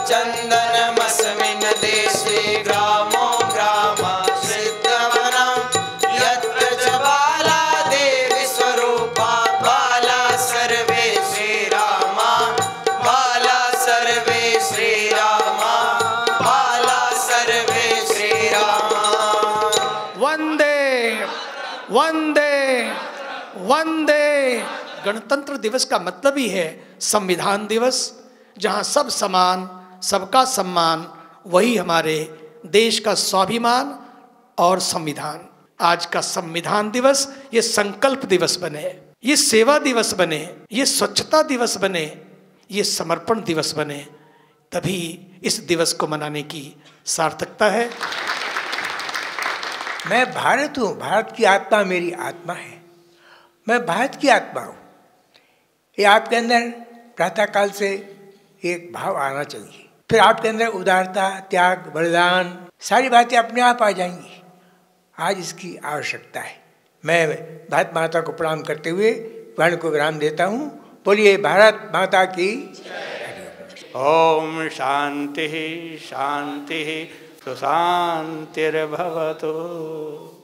चन्दनमस्मिन् देशे ग्रामो ग्राम सिद्धवनं यत्र च बाला देवी स्वरूपा बाला सर्वे श्रीरामा बाला सर्वे श्रीरामा बाला सर्वे श्रीरामा। वंदे वंदे वंदे। गणतंत्र दिवस का मतलब ही है संविधान दिवस, जहां सब समान, सबका सम्मान, वही हमारे देश का स्वाभिमान और संविधान। आज का संविधान दिवस ये संकल्प दिवस बने, ये सेवा दिवस बने, ये स्वच्छता दिवस बने, ये समर्पण दिवस बने, तभी इस दिवस को मनाने की सार्थकता है। मैं भारत हूँ, भारत की आत्मा मेरी आत्मा है, मैं भारत की आत्मा हूँ। ये आपके अंदर प्रातःकाल से एक भाव आना चाहिए, फिर आपके अंदर उदारता, त्याग, बलिदान, सारी बातें अपने आप आ जाएंगी। आज इसकी आवश्यकता है। मैं भारत माता को प्रणाम करते हुए वाणी को विराम देता हूँ। बोलिए भारत माता की। ओम शांति शांति सुशांतिर्भवतु।